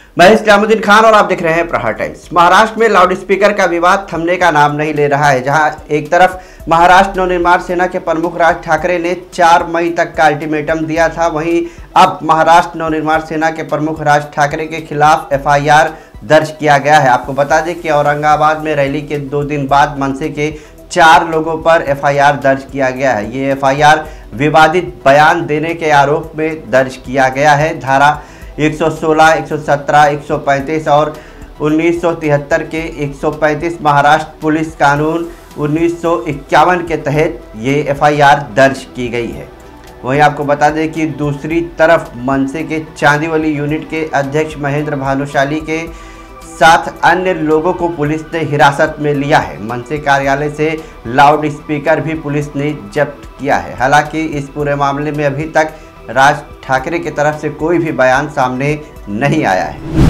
मैं इस्लामुद्दीन खान और आप देख रहे हैं प्रहार टाइम्स। महाराष्ट्र में लाउड स्पीकर का विवाद थमने का नाम नहीं ले रहा है। जहां एक तरफ महाराष्ट्र नवनिर्माण सेना के प्रमुख राज ठाकरे ने 4 मई तक का अल्टीमेटम दिया था, वहीं अब महाराष्ट्र नवनिर्माण सेना के प्रमुख राज ठाकरे के खिलाफ FIR दर्ज किया गया है। आपको बता दें कि औरंगाबाद में रैली के 2 दिन बाद मनसे के 4 लोगों पर FIR दर्ज किया गया है। ये FIR विवादित बयान देने के आरोप में दर्ज किया गया है। धारा 116, 117, 135 और 1973 के 135 महाराष्ट्र पुलिस कानून 1951 के तहत ये FIR दर्ज की गई है। वहीं आपको बता दें कि दूसरी तरफ मनसे के चांदीवली यूनिट के अध्यक्ष महेंद्र भानुशाली के साथ अन्य लोगों को पुलिस ने हिरासत में लिया है। मनसे कार्यालय से लाउड स्पीकर भी पुलिस ने जब्त किया है। हालांकि इस पूरे मामले में अभी तक राज ठाकरे की तरफ से कोई भी बयान सामने नहीं आया है।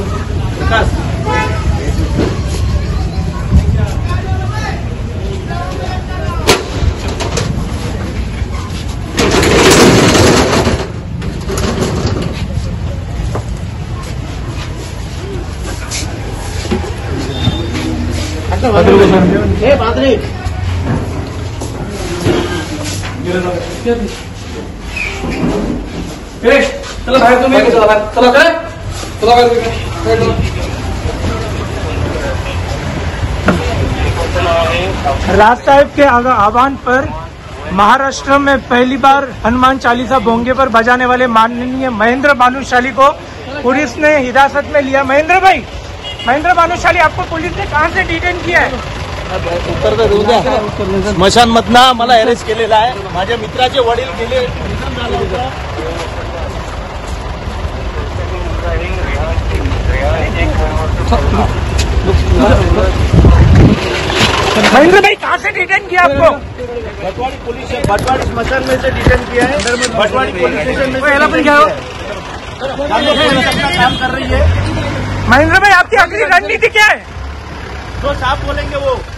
चलो भाई तुम चलो राज साहब के आह्वान पर महाराष्ट्र में पहली बार हनुमान चालीसा भोंगे पर बजाने वाले माननीय महेंद्र भानुशाली को पुलिस ने हिरासत में लिया। महेंद्र भानुशाली आपको पुलिस ने कहां से डिटेन किया है? उत्तर तर देऊ द्या। स्मशान मधना मला अरेस्ट केलेला आहे। माझ्या मित्राचे वडील गेले महेंद्र भाई कहाँ से डिटेन किया आपको? भटवाड़ी पुलिस भटवाड़ी स्मशान में से डिटेन किया है। भटवाड़ी पुलिस स्टेशन में काम कर रही है। महेंद्र भाई आपकी अगली रणनीति क्या है? तो साफ बोलेंगे वो।